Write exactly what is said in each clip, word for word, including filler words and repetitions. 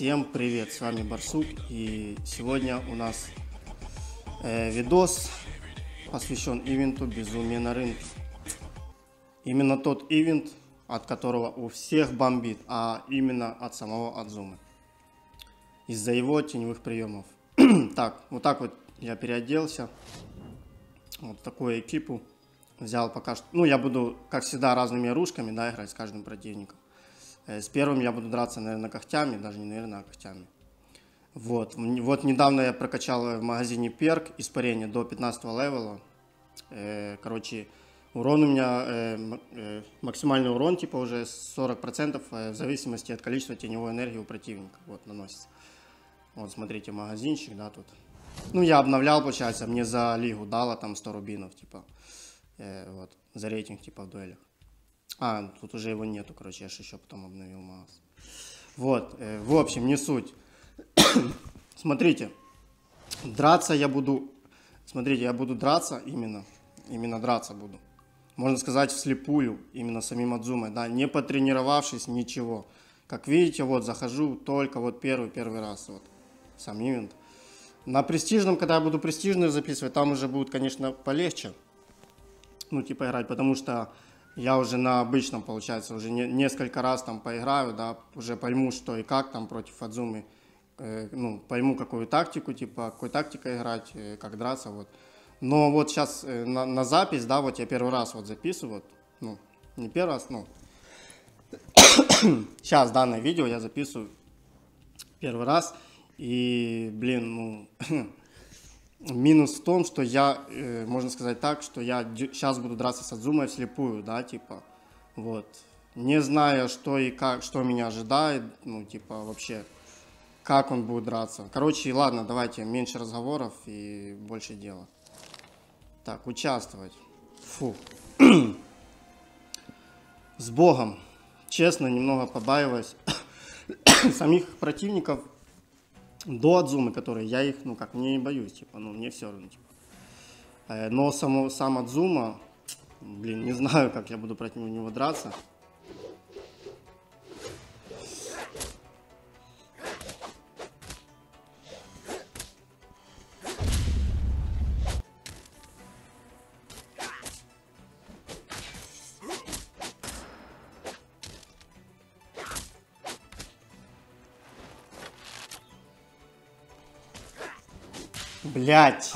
Всем привет, с вами Барсук, и сегодня у нас э, видос посвящен ивенту «Безумие на рынке». Именно тот ивент, от которого у всех бомбит, а именно от самого Адзумы. Из-за его теневых приемов. Так, вот так вот я переоделся. Вот такую экипу взял пока что. Ну, я буду, как всегда, разными оружками, да, играть с каждым противником. С первым я буду драться, наверное, когтями, даже не наверное, а когтями. Вот. Вот недавно я прокачал в магазине перк испарение до пятнадцатого левела. Короче, урон у меня, максимальный урон, типа уже сорок процентов в зависимости от количества теневой энергии у противника. Вот, наносится. Вот, смотрите, магазинчик, да, тут. Ну, я обновлял, получается, мне за лигу дало там сто рубинов, типа. Вот, за рейтинг, типа, в дуэлях. А, тут уже его нету, короче, я же еще потом обновил магаз. Вот, э, в общем, не суть. Смотрите, драться я буду, смотрите, я буду драться именно, именно драться буду. Можно сказать, вслепую, именно самим Адзумой, да, не потренировавшись, ничего. Как видите, вот, захожу только вот первый-первый раз, вот, сам ивент. На престижном, когда я буду престижную записывать, там уже будет, конечно, полегче, ну, типа, играть, потому что я уже на обычном, получается, уже не, несколько раз там поиграю, да, уже пойму, что и как там против Адзумы, э, ну, пойму, какую тактику, типа, какой тактикой играть, э, как драться, вот. Но вот сейчас э, на, на запись, да, вот я первый раз вот записываю, вот, ну, не первый раз, ну, сейчас данное видео я записываю первый раз, и, блин, ну... Минус в том, что я, э, можно сказать так, что я сейчас буду драться с Адзумой вслепую, да, типа, вот, не зная, что и как, что меня ожидает, ну, типа, вообще, как он будет драться. Короче, ладно, давайте меньше разговоров и больше дела. Так, участвовать. Фу. С Богом. Честно, немного побаиваюсь самих противников. До Адзумы, которые я их, ну как, не боюсь, типа, ну мне все равно, типа. Но само, сам Адзума, блин, не знаю, как я буду против него драться. Блять.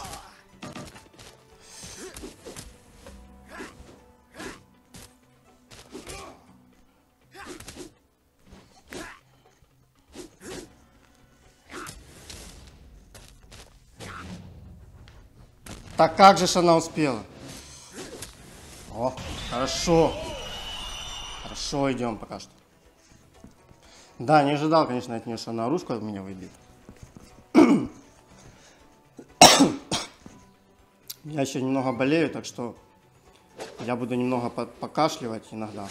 Так как же ж она успела? О, хорошо. Хорошо, идем пока что. Да, не ожидал, конечно, от нее, что она оружку от меня выбьет. Я еще немного болею, так что я буду немного покашливать иногда.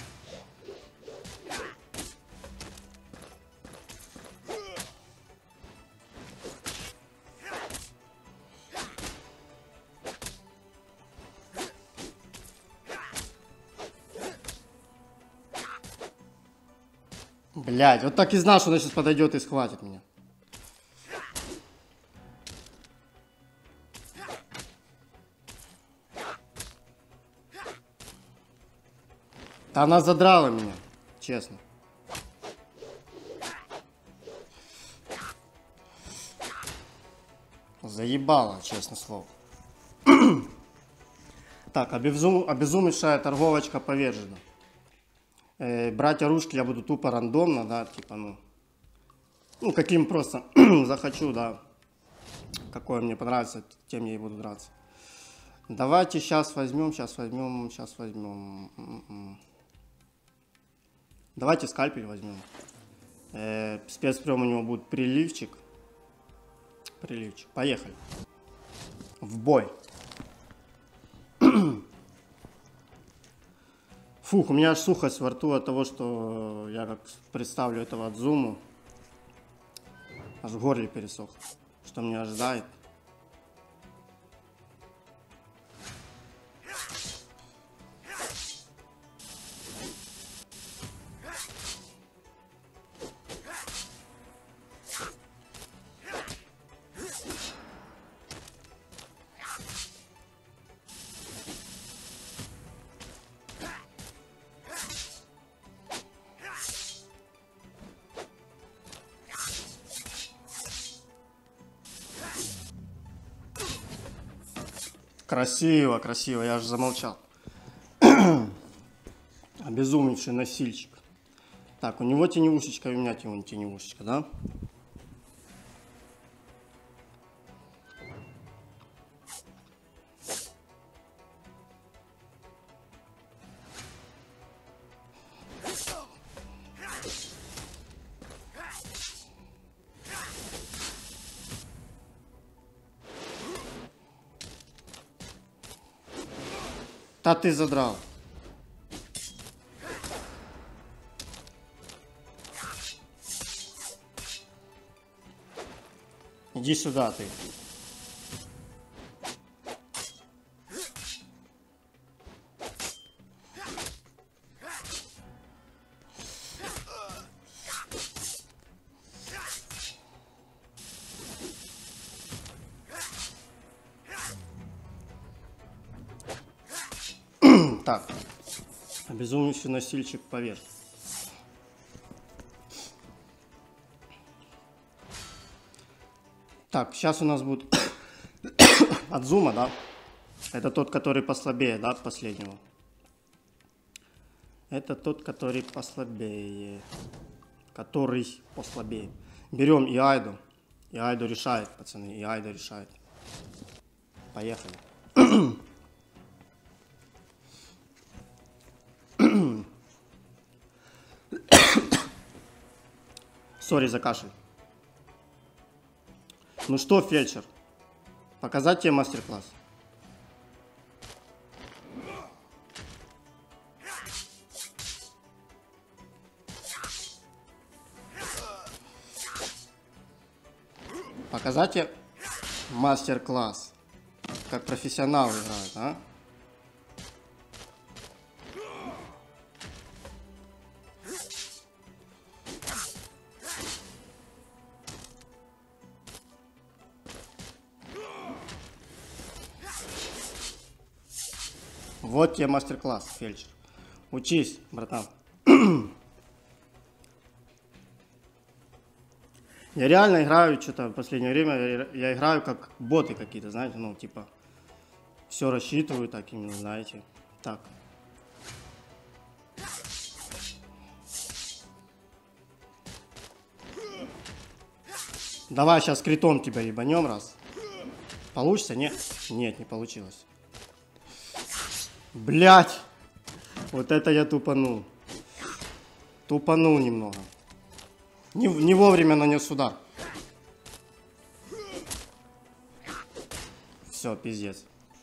Блядь, вот так и знал, что она сейчас подойдет и схватит меня. Да она задрала меня, честно. Заебала, честно слово. Так, обезум... обезумевшая торговочка повержена. Э, брать оружки я буду тупо рандомно, да, типа, ну, ну, каким просто захочу, да, какое мне понравится, тем я и буду драться. Давайте сейчас возьмем, сейчас возьмем, сейчас возьмем. Давайте скальпель возьмем. Э, спецприем у него будет приливчик. Приливчик. Поехали. В бой. Фух, у меня аж сухость во рту от того, что я как представлю этого Адзуму. Аж в горле пересох. Что меня ожидает. Красиво, красиво, я аж замолчал. Обезумевший носильщик. Так, у него теневушечка, и у меня теневушечка, да? Да ты задрал. Иди сюда, ты. Так, обезумевший носильщик повешен. Так, сейчас у нас будет от зума, да? Это тот, который послабее, да, от последнего. Это тот, который послабее. Который послабее. Берем и Айду. И Айду решает, пацаны. И Айду решает. Поехали. Сори за кашель. Ну что, фельдшер, показать тебе мастер-класс? Показать тебе мастер-класс, как профессионалы играют, а? Вот тебе мастер-класс, фельдшер. Учись, братан. Я реально играю, что-то в последнее время, я, я играю как боты какие-то, знаете, ну, типа, все рассчитываю так именно, знаете. Так. Давай сейчас критом тебя ебанем раз. Получится? Нет? Нет, не получилось. Блять! Вот это я тупанул. Тупанул немного. Не, не вовремя нанес удар. Все, пиздец.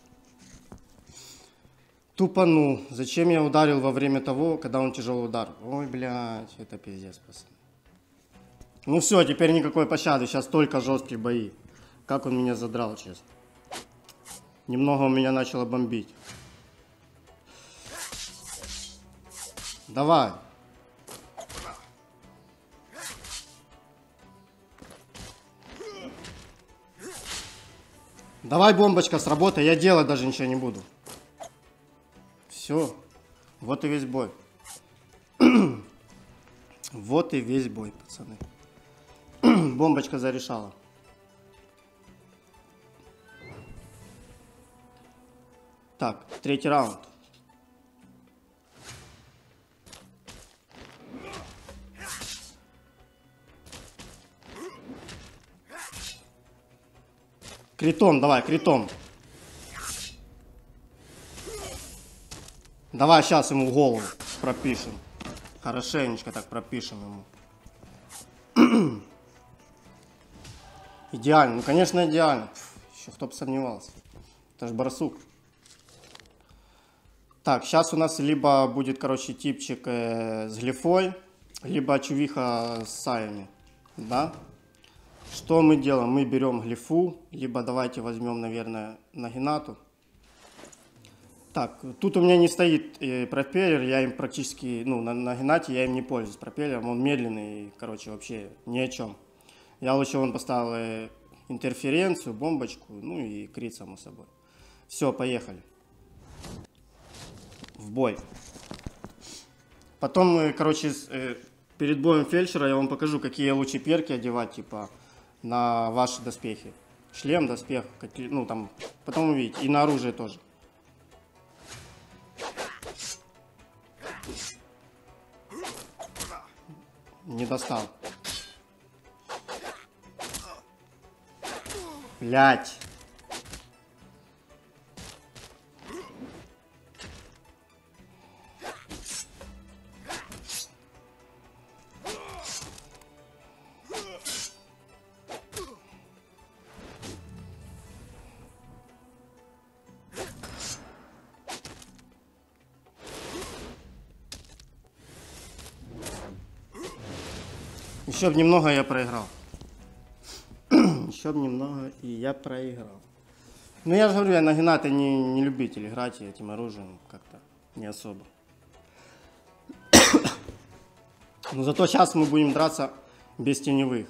Тупанул. Зачем я ударил во время того, когда он тяжелый удар? Ой, блядь, это пиздец, пацаны. Ну все, теперь никакой пощады. Сейчас только жесткие бои. Как он меня задрал, честно. Немного у меня начало бомбить. Давай. Давай, бомбочка, сработай. Я делать даже ничего не буду. Все. Вот и весь бой. Вот и весь бой, пацаны. Бомбочка зарешала. Так, третий раунд. Критом, давай, критом. Давай сейчас ему в голову пропишем. Хорошенечко так пропишем ему. Идеально, ну конечно идеально. Еще кто бы сомневался. Это ж барсук. Так, сейчас у нас либо будет, короче, типчик э, с глифой, либо чувиха с саями. Да? Что мы делаем? Мы берем глифу, либо давайте возьмем, наверное, нагинату. Так, тут у меня не стоит э, пропеллер, я им практически, ну, на нагинате я им не пользуюсь пропеллером, он медленный, короче, вообще ни о чем. Я лучше вон поставил э, интерференцию, бомбочку, ну и крит, само собой. Все, поехали. В бой. Потом, э, короче, э, перед боем фельдшера я вам покажу, какие лучше перки одевать, типа, на ваши доспехи, Шлем, доспех, какие, ну там, потом увидите. И на оружие тоже. Не достал. Блять. Еще бы немного я проиграл. Еще бы немного и я проиграл. Ну я же говорю, я на Гената не, не любитель играть этим оружием как-то не особо. Но зато сейчас мы будем драться без теневых.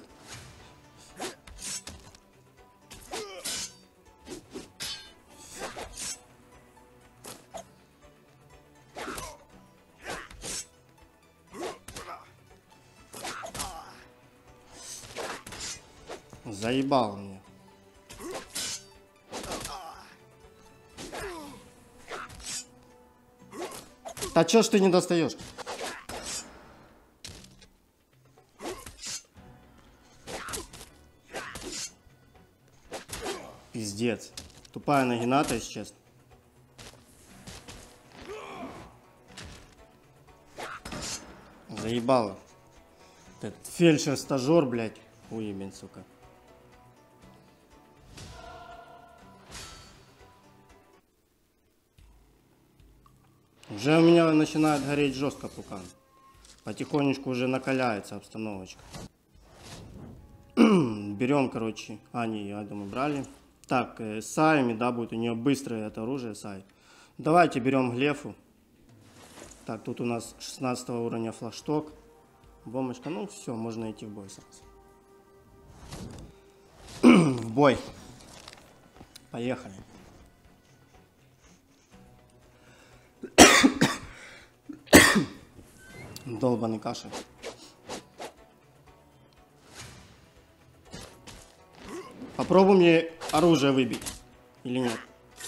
Заебал мне. Да чё ж ты не достаешь? Пиздец. Тупая Нагината, если честно. Заебало. Этот фельдшер-стажер, блядь. Уебень, сука. Уже у меня начинает гореть жестко пукан. Потихонечку уже накаляется обстановочка. Берем, короче. А, не, я думаю, брали. Так, э, Сайми, да, будет у нее быстрое это оружие, Сай. Давайте берем Глефу. Так, тут у нас шестнадцатого уровня флагшток. Бомбочка, ну все, можно идти в бой сразу. В бой. Поехали. Долбаный кашель. Попробуй мне оружие выбить. Или нет?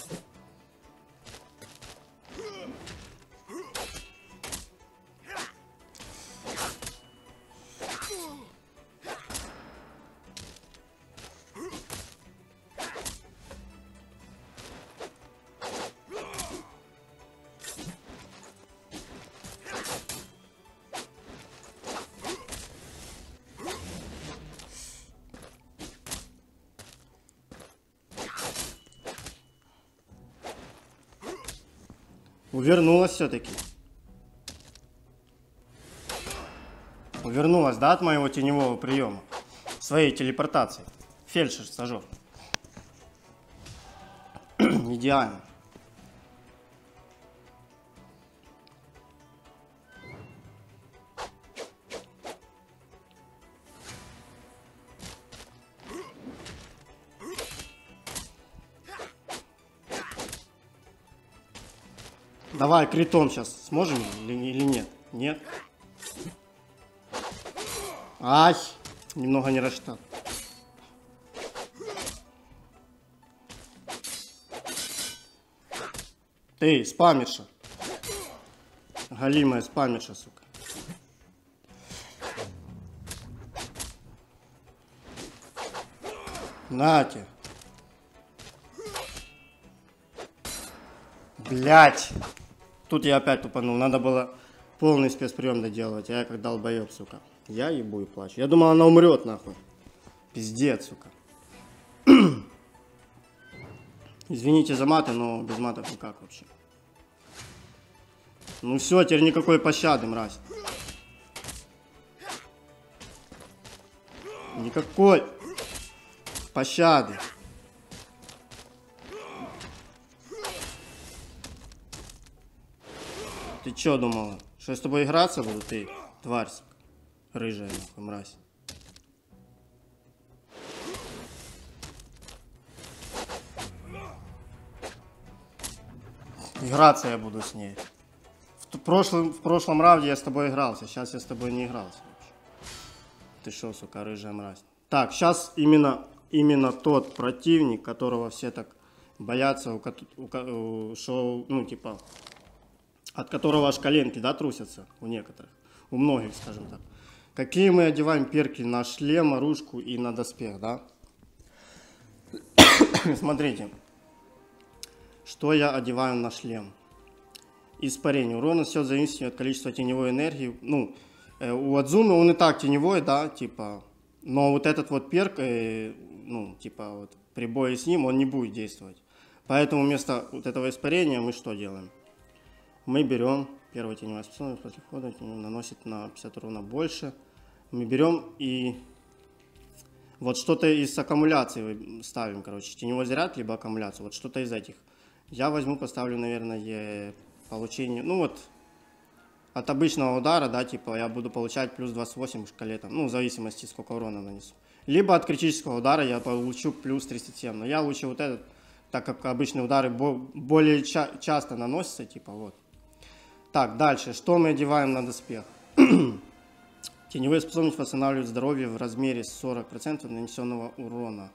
Увернулась все-таки. Увернулась, да, от моего теневого приема. Своей телепортации. Фельдшер, стажер. Идеально. Давай критом сейчас сможем или, или нет? Нет. Ай, немного не рассчитал. Ты, спамерша. Галимая спамерша, сука. Нате. Блять. Тут я опять тупанул. Надо было полный спецприем доделывать. А я как долбоеб, сука. Я ебу и плачу. Я думал, она умрет, нахуй. Пиздец, сука. Извините за маты, но без матов никак вообще. Ну все, теперь никакой пощады, мразь. Никакой пощады. Ты чё думала? Что я с тобой играться буду, ты, тварь, рыжая, нахуй, мразь. Играться я буду с ней. В прошлом, в прошлом раунде я с тобой игрался, сейчас я с тобой не игрался вообще. Ты шо, сука, рыжая мразь. Так, сейчас именно именно тот противник, которого все так боятся, у, у, шоу, ну, типа, от которого аж коленки, да, трусятся у некоторых, у многих, скажем так. Какие мы одеваем перки на шлем, оружку и на доспех, да? Смотрите, что я одеваю на шлем. Испарение урона, все зависит от количества теневой энергии. Ну, э, у Адзумы он и так теневой, да, типа, но вот этот вот перк, э, ну, типа, вот, при бое с ним он не будет действовать. Поэтому вместо вот этого испарения мы что делаем? Мы берем, первая теневая способность после входа наносит на пятьдесят урона больше. Мы берем и вот что-то из аккумуляции ставим, короче, теневой заряд, либо аккумуляцию, вот что-то из этих. Я возьму, поставлю, наверное, получение, ну вот, от обычного удара, да, типа, я буду получать плюс двадцать восемь в шкале, там, ну, в зависимости, сколько урона нанесу. Либо от критического удара я получу плюс тридцать семь, но я лучше вот этот, так как обычные удары более ча часто наносятся, типа, вот. Так, дальше, что мы одеваем на доспех? Теневые способности восстанавливают здоровье в размере сорок процентов нанесенного урона.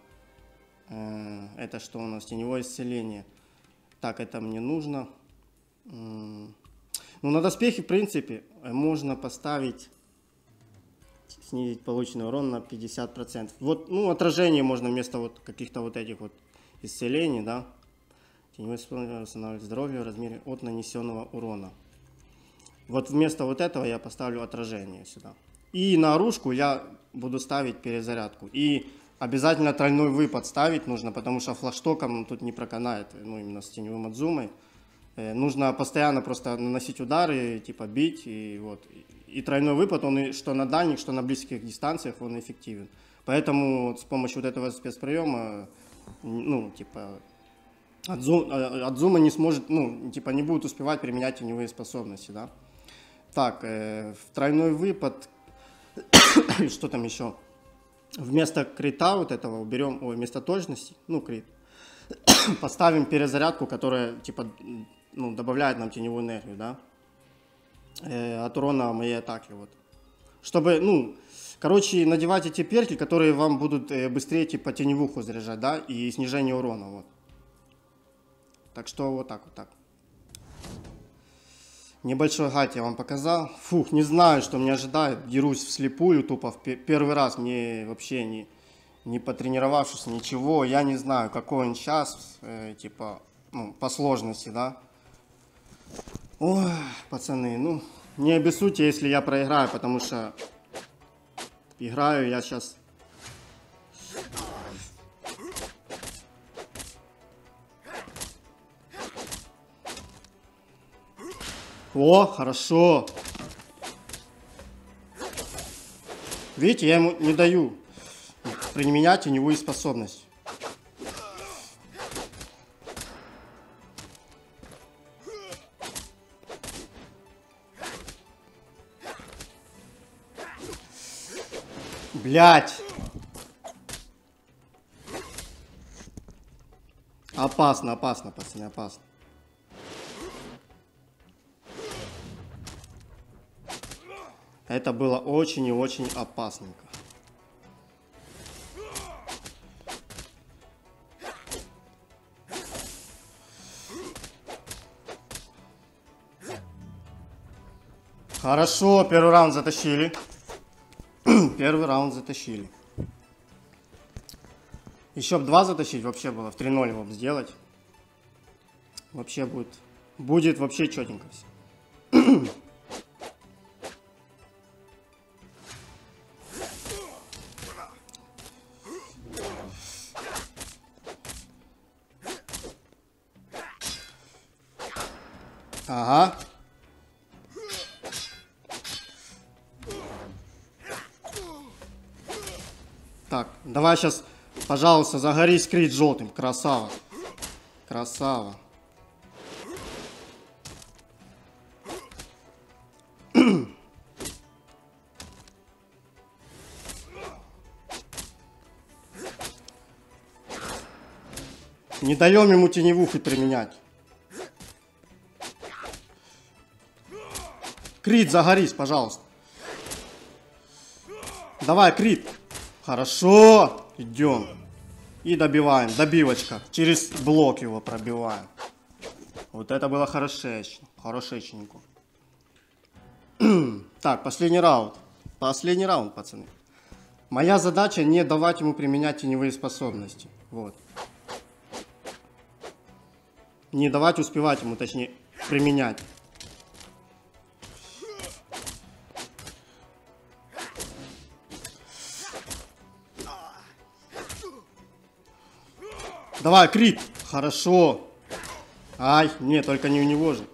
Это что у нас? Теневое исцеление. Так, это мне нужно. Ну, на доспехе, в принципе, можно поставить, снизить полученный урон на пятьдесят процентов. Вот, ну, отражение можно вместо вот каких-то вот этих вот исцелений, да. Теневые способности восстанавливают здоровье в размере от нанесенного урона. Вот вместо вот этого я поставлю отражение сюда. И на оружку я буду ставить перезарядку. И обязательно тройной выпад ставить нужно, потому что флаштоком тут не проканает, ну, именно с теневым Адзумой. Э, нужно постоянно просто наносить удары, типа бить, и вот. И тройной выпад, он и, что на дальних, что на близких дистанциях, он эффективен. Поэтому вот с помощью вот этого спецприема, ну, типа, Адзу, Адзума не сможет, ну, типа, не будет успевать применять теневые способности, да. Так, э, в тройной выпад, что там еще? Вместо крита вот этого уберем, ой, вместо точности, ну, крит, поставим перезарядку, которая, типа, ну, добавляет нам теневую энергию, да, э, от урона моей атаки, вот. Чтобы, ну, короче, надевать эти перки, которые вам будут э, быстрее, типа, теневуху заряжать, да, и снижение урона, вот. Так что вот так, вот так. Небольшой гайд я вам показал. Фух, не знаю, что меня ожидает. Дерусь вслепую, тупо в первый раз, мне вообще не, не потренировавшись, ничего. Я не знаю, какой он сейчас, э, типа, ну, по сложности, да. Ой, пацаны, ну, не обессудьте, если я проиграю, потому что играю я сейчас... О, хорошо. Видите, я ему не даю применять теневую способность. Блять. Опасно, опасно, пацаны, опасно. Это было очень и очень опасненько. Хорошо, первый раунд затащили. Первый раунд затащили. Еще бы два затащить вообще было, в три ноль его сделать. Вообще будет, будет вообще четенько все. Ага. Так, давай сейчас, пожалуйста, загорись крит желтым. Красава. Красава. Не даем ему теневухи применять. Крит, загорись, пожалуйста. Давай, крит. Хорошо. Идем. И добиваем. Добивочка. Через блок его пробиваем. Вот это было хорошечно. Хорошеченько. Так, последний раунд. Последний раунд, пацаны. Моя задача не давать ему применять теневые способности. Вот. Не давать успевать ему, точнее, применять. Давай, крит. Хорошо. Ай, нет, только не у него же.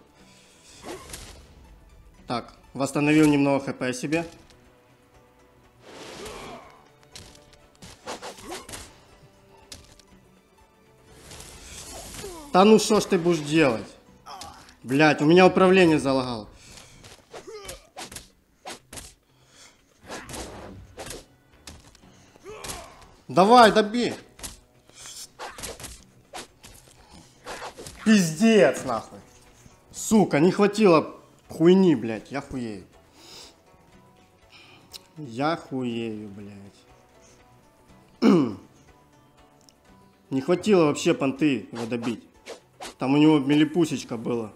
Так, восстановил немного хп себе. Да ну что ж ты будешь делать? Блять, у меня управление залагало. Давай, добей. Пиздец, нахуй. Сука, не хватило хуйни, блядь. Я хуею. Я хуею, блядь. Не хватило вообще понты его добить. Там у него милипусечка была.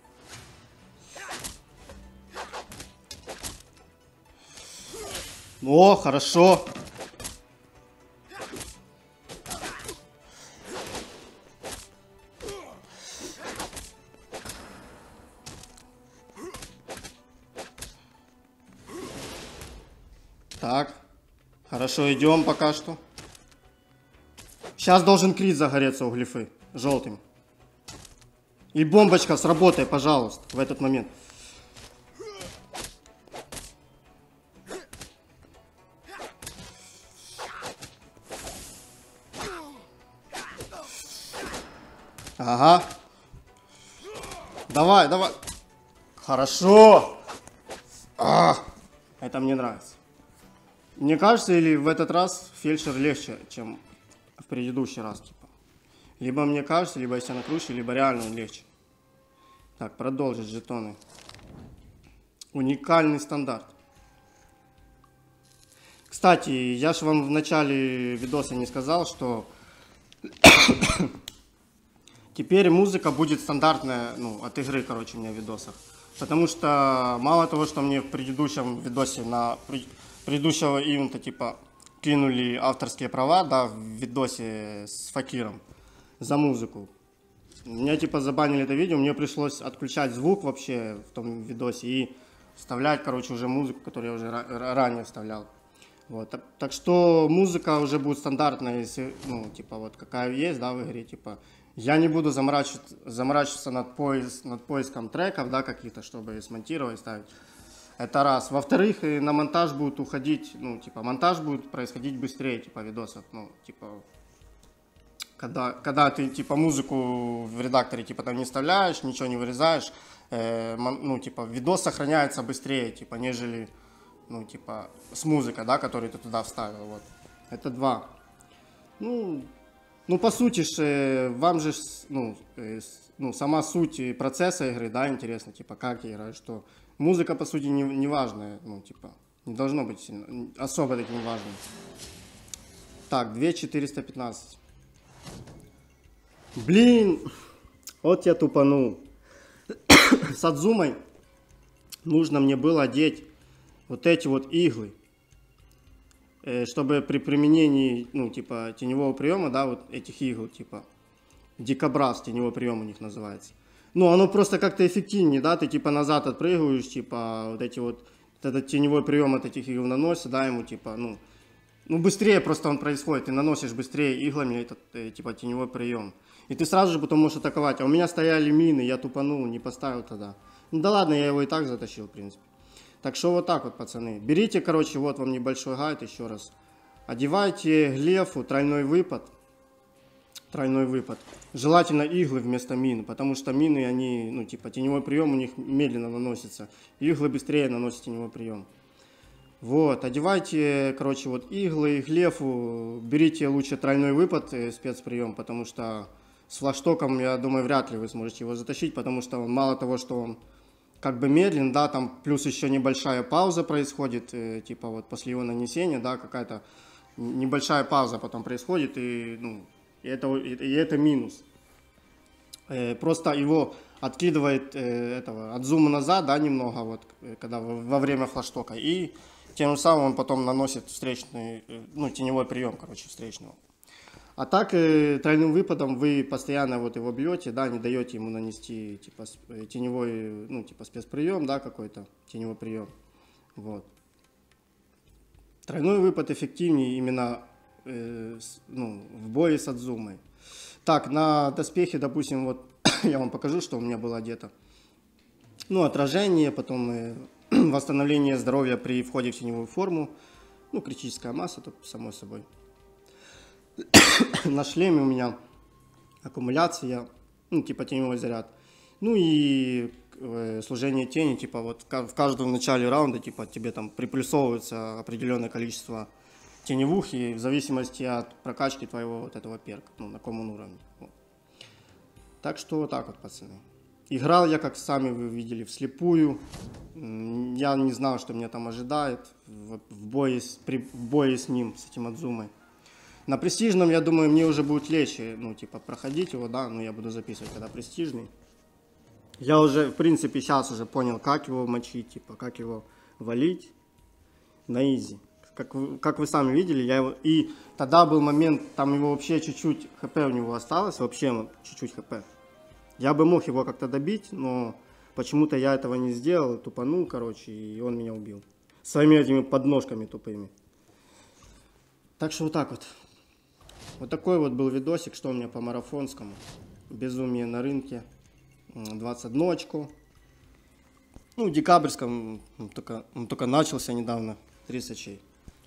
О, хорошо. Так, хорошо, идем пока что. Сейчас должен крит загореться у глифы желтым. И бомбочка, сработай, пожалуйста, в этот момент. Ага. Давай, давай. Хорошо. А, это мне нравится. Мне кажется, или в этот раз фельдшер легче, чем в предыдущий раз, типа. Либо мне кажется, либо если на круче, либо реально он легче. Так, продолжить жетоны. Уникальный стандарт. Кстати, я же вам в начале видоса не сказал, что теперь музыка будет стандартная, ну, от игры, короче, у меня в видосах. Потому что мало того, что мне в предыдущем видосе на предыдущего ивента, типа, кинули авторские права, да, в видосе с Факиром за музыку. Меня, типа, забанили это видео, мне пришлось отключать звук вообще в том видосе и вставлять, короче, уже музыку, которую я уже ранее вставлял. Вот, так, так что музыка уже будет стандартная, если, ну, типа, вот какая есть, да, в игре, типа. Я не буду заморачиваться, заморачиваться над, поиск, над поиском треков, да, каких-то, чтобы смонтировать, ставить. Это раз. Во-вторых, на монтаж будет уходить, ну, типа, монтаж будет происходить быстрее, типа, видосов, ну, типа, когда, когда ты, типа, музыку в редакторе, типа, там не вставляешь, ничего не вырезаешь, э, ну, типа, видос сохраняется быстрее, типа, нежели, ну, типа, с музыкой, да, которую ты туда вставил, вот. Это два. Ну, ну, по сути же, вам же, ну, э, ну, сама суть процесса игры, да, интересно, типа, как я играю, что музыка, по сути, не, не важная, ну, типа, не должно быть сильно, особо таким важным. Так, две тысячи четыреста пятнадцать. Блин, вот я тупанул. С Адзумой нужно мне было одеть вот эти вот иглы, чтобы при применении, ну, типа, теневого приема, да, вот этих игл, типа, дикобраз, теневой прием у них называется. Ну, оно просто как-то эффективнее, да, ты, типа, назад отпрыгиваешь, типа, вот эти вот, этот теневой прием от этих игл наносит, да, ему, типа, ну, ну, быстрее просто он происходит, ты наносишь быстрее иглами этот, типа, теневой прием. И ты сразу же потом можешь атаковать. А у меня стояли мины, я тупанул, не поставил тогда. Ну, да ладно, я его и так затащил, в принципе. Так что вот так вот, пацаны. Берите, короче, вот вам небольшой гайд еще раз. Одевайте глефу, тройной выпад. Тройной выпад. Желательно иглы вместо мин, потому что мины, они, ну, типа, теневой прием у них медленно наносится. Иглы быстрее наносят теневой прием. Вот, одевайте, короче, вот иглы, глефу. Берите лучше тройной выпад, э, спецприем, потому что с флаштоком, я думаю, вряд ли вы сможете его затащить, потому что он, мало того, что он как бы медлен, да, там плюс еще небольшая пауза происходит, э, типа вот после его нанесения, да, какая-то небольшая пауза потом происходит, и, ну, и, это, и это минус. Э, просто его откидывает э, этого, от зума назад, да, немного, вот, когда во, во время флаштока, и тем самым он потом наносит встречный, э, ну, теневой прием, короче, встречного. А так, э, тройным выпадом вы постоянно вот его бьете, да, не даете ему нанести, типа, теневой, ну, типа, спецприем, да, какой-то теневой прием, вот. Тройной выпад эффективнее именно э, с, ну, в бое с Адзумой. Так, на доспехе, допустим, вот я вам покажу, что у меня было одето. Ну, отражение, потом э, восстановление здоровья при входе в теневую форму. Ну, критическая масса, тут само собой. На шлеме у меня аккумуляция, ну, типа теневой заряд. Ну и э, служение тени, типа вот в каждом начале раунда, типа тебе там приплюсовывается определенное количество теневух, и в зависимости от прокачки твоего вот этого перка, ну, на каком он уровне. Вот. Так что вот так вот, пацаны. Играл я, как сами вы видели, вслепую. Я не знал, что меня там ожидает в, в, бое, с, при, в бое с ним, с этим Адзумой. На престижном, я думаю, мне уже будет легче, ну, типа, проходить его, да, но я буду записывать, когда престижный. Я уже, в принципе, сейчас уже понял, как его мочить, типа, как его валить на изи. Как вы, как вы сами видели, я его... И тогда был момент, там его вообще чуть-чуть хп у него осталось, вообще чуть-чуть хп. Я бы мог его как-то добить, но почему-то я этого не сделал, тупанул, короче, и он меня убил. Своими этими подножками тупыми. Так что вот так вот. Вот такой вот был видосик, что у меня по марафонскому. Безумие на рынке. двадцать одну очко. Ну, в декабрьском он только, он только начался недавно. тридцать очей.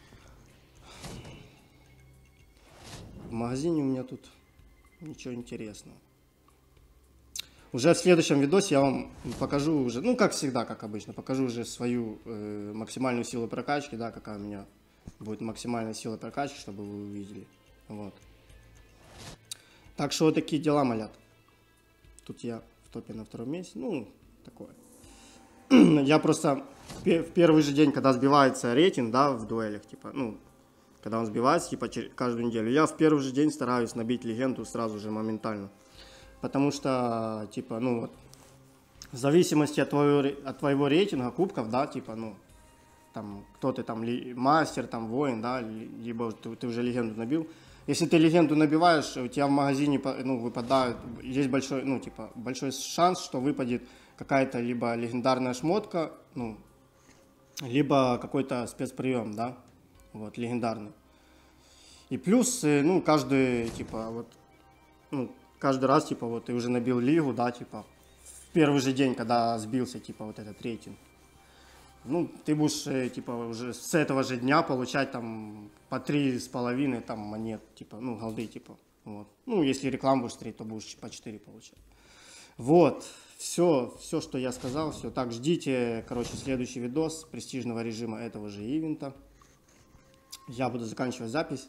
В магазине у меня тут ничего интересного. Уже в следующем видосе я вам покажу уже, ну, как всегда, как обычно, покажу уже свою э, максимальную силу прокачки, да, какая у меня будет максимальная сила прокачки, чтобы вы увидели. Вот. Так что вот такие дела, малят. Тут я в топе на втором месте. Ну, такое. Я просто в первый же день, когда сбивается рейтинг, да, в дуэлях, типа, ну, когда он сбивается, типа, каждую неделю, я в первый же день стараюсь набить легенду сразу же, моментально. Потому что, типа, ну, вот, в зависимости от твоего, от твоего рейтинга, кубков, да, типа, ну, там, кто ты там, ли, мастер, там, воин, да, либо ты, ты уже легенду набил. Если ты легенду набиваешь, у тебя в магазине, ну, выпадают, есть большой, ну, типа, большой шанс, что выпадет какая-то либо легендарная шмотка, ну, либо какой-то спецприем, да, вот, легендарный. И плюс, ну, каждый, типа, вот, ну, каждый раз, типа, вот, ты уже набил лигу, да, типа, в первый же день, когда сбился, типа, вот этот рейтинг. Ну, ты будешь, типа, уже с этого же дня получать, там, по три с половиной, там, монет, типа, ну, голды, типа, вот. Ну, если рекламу будешь смотреть, то будешь по четыре получать. Вот, все, все, что я сказал, все. Так, ждите, короче, следующий видос престижного режима этого же ивента. Я буду заканчивать запись.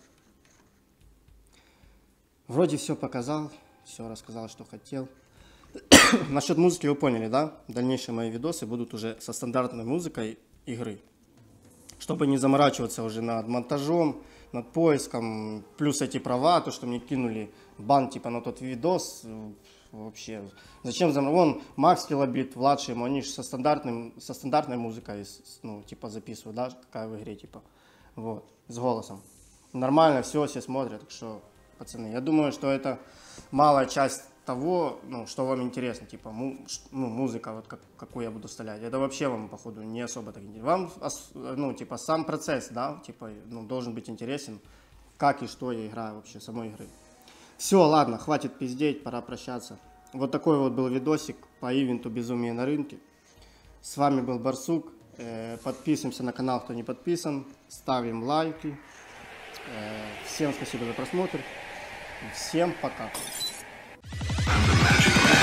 Вроде все показал, все рассказал, что хотел. Насчет музыки вы поняли, да? Дальнейшие мои видосы будут уже со стандартной музыкой игры. Чтобы не заморачиваться уже над монтажом, над поиском. Плюс эти права, то, что мне кинули бан типа на тот видос. Вообще, зачем заморачиваться? Вон, Макс Килобит, Влад Шимо, они же со, стандартным, со стандартной музыкой, ну, типа записывают, да, какая в игре, типа. Вот, с голосом. Нормально, все, все смотрят, так что, пацаны, я думаю, что это малая часть того, ну, что вам интересно, типа, му, ну, музыка, вот как, какую я буду вставлять, это вообще вам, походу, не особо так интересно. Вам, ну, типа, сам процесс, да, типа, ну, должен быть интересен, как и что я играю вообще, самой игры. Все, ладно, хватит пиздеть, пора прощаться. Вот такой вот был видосик по ивенту «Безумие на рынке». С вами был Барсук. Подписываемся на канал, кто не подписан, ставим лайки. Всем спасибо за просмотр. Всем пока.